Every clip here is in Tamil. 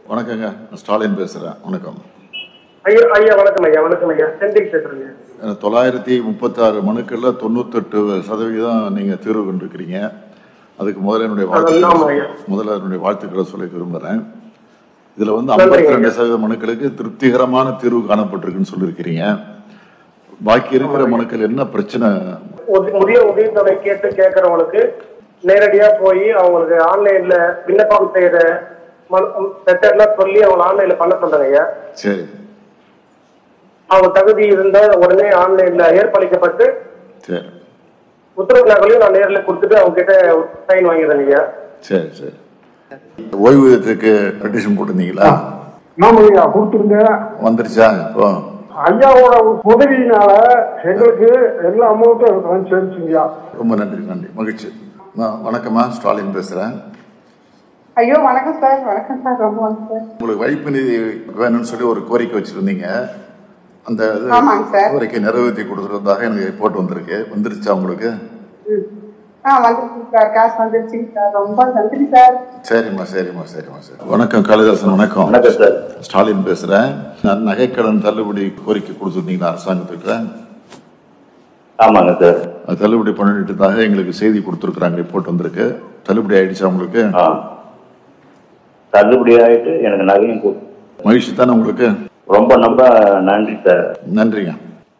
வணக்கங்க, ஸ்டாலின் பேசுகிறேன். வணக்கம் ஐயா. ஐயா வணக்கம் ஐயா. வணக்கம் ஐயா. செந்தில் பேசுறேங்க. 936 மனுக்களில் 98% நீங்கள் தீர்வு கொண்டிருக்கிறீங்க. அதுக்கு முதல்ல என்னுடைய வாழ்த்துக்களை சொல்ல விரும்புகிறேன். இதில் 52% மனுக்களுக்கு திருப்திகரமான தீர்வு காணப்பட்டிருக்குன்னு சொல்லியிருக்கிறீங்க. பாக்கி இருக்கிற மனுக்கள் என்ன பிரச்சனை? முதிய உதவித்தொகை கேட்கறவங்களுக்கு நேரடியா போய் அவங்களுக்கு ஆன்லைன்ல விண்ணப்பம் செய்யற மெத்தட்லாம் சொல்லி அவங்க ஆன்லைன்ல பண்ண சொல்றாங்க ஐயா. சரி. அவங்க தகுதி இருந்தா உடனே ஆன்லைன்ல ஏற்பளிக்கப்பட்டு சரி உத்தரவு நகலையும் நான் நேரில் கொடுத்துட்டு அவங்க கிட்ட சைன் வாங்கிடுறேன் ஐயா. சரி சரி. ஓய்வூதியத்துக்கு பெட்டிஷன் போட்டிருந்தீங்களா? ஆமாங்கய்யா, கொடுத்துருங்க. வந்துருச்சா? இப்போ ஐயாவோட உதவியினால எங்களுக்கு எல்லா அமௌண்ட்டும் சேர்ந்துச்சுங்கய்யா. ரொம்ப நன்றி நன்றி, மகிழ்ச்சி. வணக்கம்மா, ஸ்டாலின் பேசுகிறேன். ஐயோ வணக்கம் சார். வணக்கம் சார். ரொம்ப வணக்கம் சார். உங்களுக்கு வைப்பு நிதி வேணும்னு சொல்லி ஒரு கோரிக்கை வச்சிருந்தீங்க. அந்த கோரிக்கை நிறைவேற்றி கொடுக்கறதாக எனக்கு ரிப்போர்ட் வந்திருக்கு. வந்துருச்சா உங்களுக்கு? வந்துருச்சு சார். காசு வந்துருச்சுங்க சார். ரொம்ப நன்றி சார். சரிம்மா சரிம்மா சரிம்மா சார். வணக்கம் காளிதாசன். வணக்கம். வணக்கம் சார். ஸ்டாலின் பேசுகிறேன். நான் நகைக்கடன் தள்ளுபடி கோரிக்கை கொடுத்துருந்தீங்களா அரசாங்கத்துக்கிட்ட? ஆமாங்க சார். அது தள்ளுபடி பண்ணிட்டதாக எங்களுக்கு செய்தி கொடுத்துருக்குறாங்க, ரிப்போர்ட் வந்திருக்கு. தள்ளுபடி ஆயிடுச்சா உங்களுக்கு? தள்ளுபடி ஆயிட்டு எனக்கு நகையும் மகிழ்ச்சி தானே உங்களுக்கு? ரொம்ப ரொம்ப நன்றி சார். நன்றிங்க.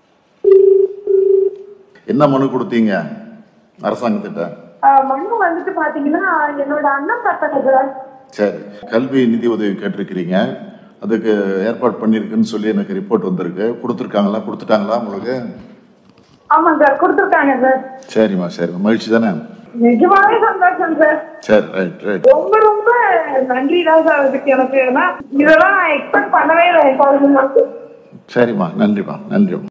என்ன மனு கொடுத்தீங்க அரசாங்கத்திட்ட? மனு வந்துட்டு பாத்தீங்கன்னா என்னோட அண்ணன் பசங்க. சரி, கல்வி நிதி உதவி கேட்டிருக்கிறீங்க. அதுக்கு ஏற்பாடு பண்ணிருக்குன்னு சொல்லி எனக்கு ரிப்போர்ட் வந்திருக்கு. கொடுத்துருக்காங்களா? கொடுத்துட்டாங்களா உங்களுக்கு? ஆமா சார், கொடுத்துருக்காங்க சார். சரிம்மா சரிம்மா, மகிழ்ச்சி தானே? நிஜமாவே சந்தோஷம் சார். சரி, ரைட் ரைட். ரொம்ப ரொம்ப நன்றி தான் சார். அதுக்கு எனக்கு இதெல்லாம் நான் எக்ஸ்பெக்ட் பண்ணவே இல்லை. சரிம்மா, நன்றிம்மா, நன்றி.